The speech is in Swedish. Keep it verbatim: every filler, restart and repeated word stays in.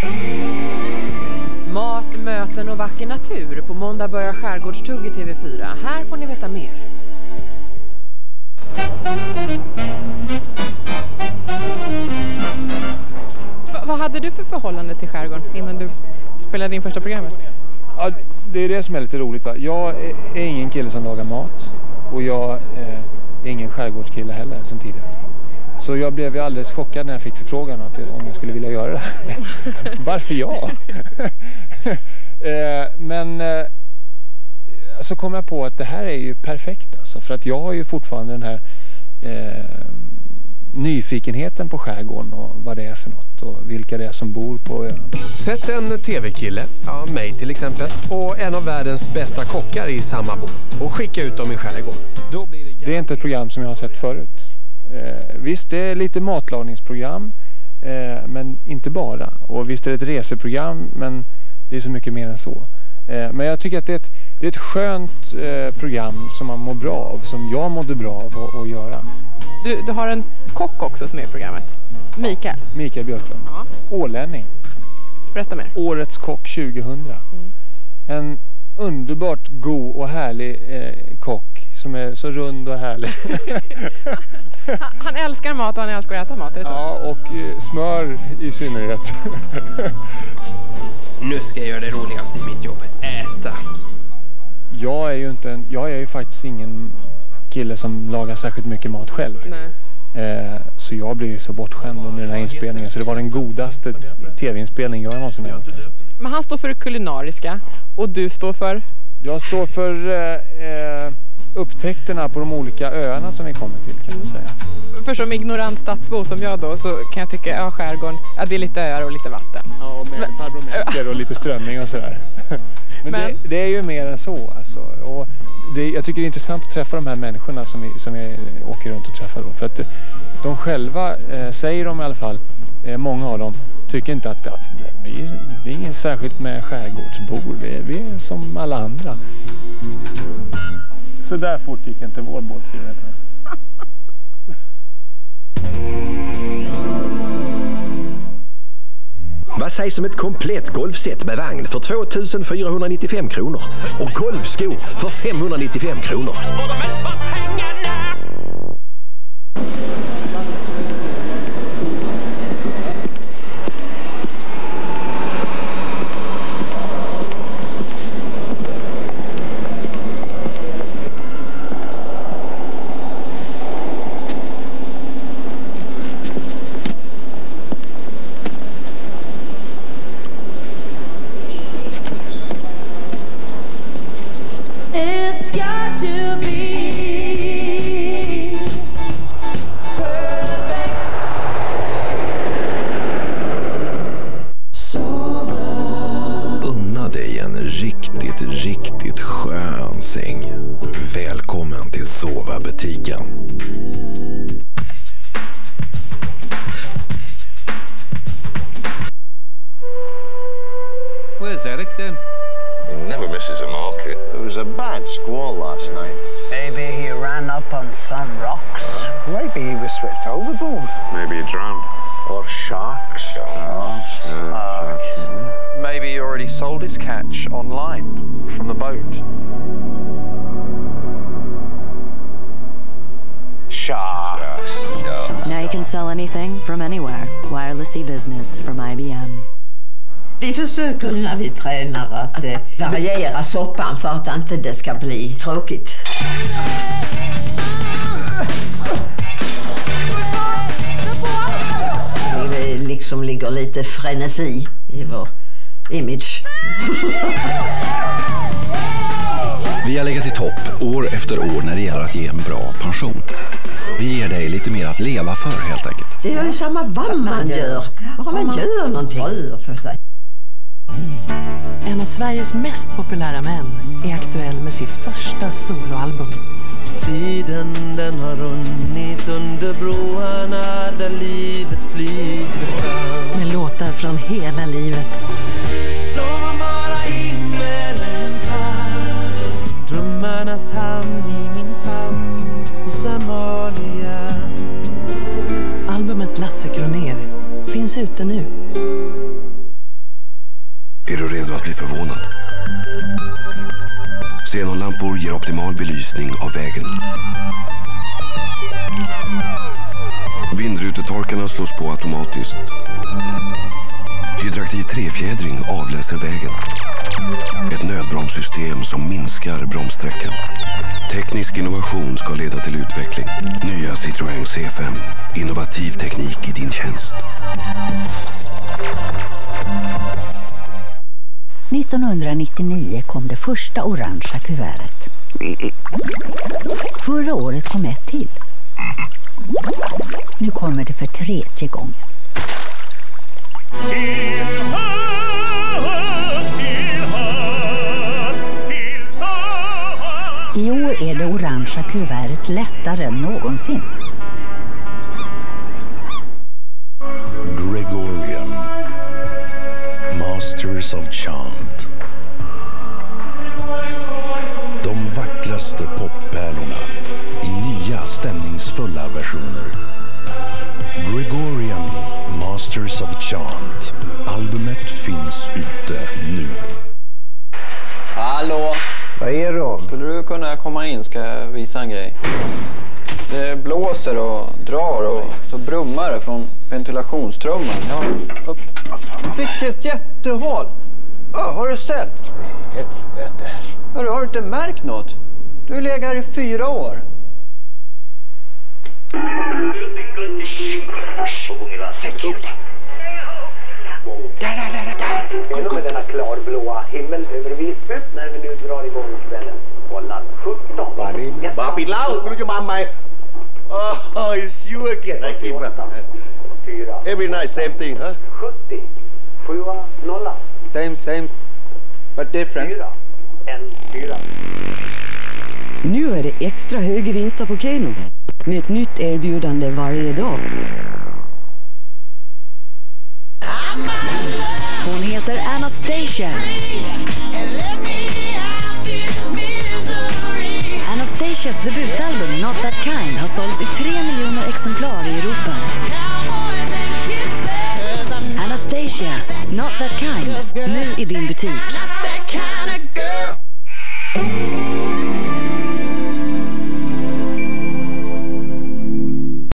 Mat, möten och vacker natur. På måndag börjar Skärgårdstugg i T V fyra. Här får ni veta mer. Va, vad hade du för förhållande till skärgården innan du spelade din första programmet? Ja, det är det som är lite roligt, va? Jag är, är ingen kille som lagar mat. Och jag eh, är ingen skärgårdskille heller sen tidigare. Så jag blev ju alldeles chockad när jag fick förfrågan att, om jag skulle vilja göra det här. Varför jag? eh, men eh, så kom jag på att det här är ju perfekt. Alltså, för att jag har ju fortfarande den här eh, nyfikenheten på skärgården och vad det är för något och vilka det är som bor på ön. Sätt en tv-kille, ja, mig till exempel, och en av världens bästa kockar i samma båt och skicka ut dem i skärgården. Då blir det... det är inte ett program som jag har sett förut. Eh, visst, det är lite matlagningsprogram, eh, men inte bara. Och visst är det ett reseprogram, men det är så mycket mer än så. Eh, men jag tycker att det är ett, det är ett skönt eh, program som man mår bra av, som jag mådde bra av att, att göra. Du, du har en kock också som är i programmet. Mikael. Mikael Björklund. Ja. Ålänning. Berätta mer. Årets kock tjugohundra. Mm. En underbart god och härlig eh, kock som är så rund och härlig. han, han älskar mat och han älskar att äta mat, är det så? Ja, och eh, smör i synnerhet. Nu ska jag göra det roligaste i mitt jobb. Äta. Jag är ju inte en, jag är ju faktiskt ingen kille som lagar särskilt mycket mat själv. Nej. Eh, så jag blev ju så bortskämd under den här inspelningen. Så det var den godaste tv-inspelning jag någonsin har gjort. Men han står för det kulinariska och du står för? Jag står för eh, upptäckterna på de olika öarna som vi kommer till, kan man säga. För som ignorant stadsbo som jag då, så kan jag tycka att ja, skärgården, ja, det är lite öar och lite vatten. Ja, och med farbror Melker och lite strömming och sådär. Men, Men... Det, det är ju mer än så alltså. Och det, jag tycker det är intressant att träffa de här människorna som vi, som vi åker runt och träffar då. För att de själva, eh, säger de i alla fall, eh, många av dem tycker inte att, att vi, det är ingen särskilt med skärgårdsbor. Vi är, vi är som alla andra. Så där fort gick inte vår båt, skulle jag veta. Vad sägs om ett komplett golfset med vagn för två tusen fyrahundranittiofem kronor och golfskor för femhundranittiofem kronor? Riktigt skön säng. Välkommen till Sova-butiken. Where's Eric then? He never misses a market. There was a bad squall last night. Maybe he ran up on some rocks. Maybe he was swept overboard. Maybe he drowned. Or sharks. Sharks. Oh, sharks. Uh, maybe he already sold his catch online from the boat. Sharks. Sharks. Now you can sell anything from anywhere. Wireless e-business from I B M. Vi försöker när vi tränar att eh, variera soppan för att inte det ska bli tråkigt. Det liksom ligger lite frenesi i vår image. Vi har legat i topp år efter år när det gäller att ge en bra pension. Vi ger dig lite mer att leva för, helt enkelt. Det är ju samma vad man gör. Bara man gör någonting. Rör på sig. En av Sveriges mest populära män är aktuell med sitt första soloalbum. Tiden den har runnit under broarna där livet flyter fram. Med låtar från hela livet. Som bara himmelen fall. Drömmarnas hamn i min famn hos Amalia. Albumet Lasse Kronér finns ute nu. Är du redo att bli förvånad? Xenonlampor ger optimal belysning av vägen. Vindrutetorkarna slås på automatiskt. Hydraktiv trefjädring avläser vägen. Ett nödbromssystem som minskar bromssträckan. Teknisk innovation ska leda till utveckling. Nya Citroën C fem. Innovativ teknik i din tjänst. nittonhundranittionio kom det första orangea kuvertet. Förra året kom ett till. Nu kommer det för tredje gången. I år är det orangea kuvertet lättare än någonsin. Gregorian, Masters of Chant. De vackraste poppärlorna i nya stämningsfulla versioner. Gregorian, Masters of Chant. Albumet finns ute nu. Hallå? Vad är det? Skulle du kunna komma in, ska jag visa en grej. Det blåser och drar och så brummar det från ventilationstrumman. Ja, upp. Vilket jättehål! Ja, har du sett? Helvete. Ja, du har inte märkt något. Du har legat här i fyra år. Security. Där, där, där, där. Kom, kom. Med denna klarblåa himmel över Visby när vi nu drar igång kvällen. Hållan sjutton. Bobby Lau, look at my mind. Oh, it's you again. I keep up. Every night, same thing, huh? sjuttio. Sjua, nolla. Same, same. But different. Fyra. En, fyra. Nu är det extra höga vinster på Keno. Med ett nytt erbjudande varje dag. Hon heter Anastasia. Anastasias debutalbum Not That Kind har sålts i tre miljoner exemplar i Europa. Anastasia, Not That Kind, nu i din butik.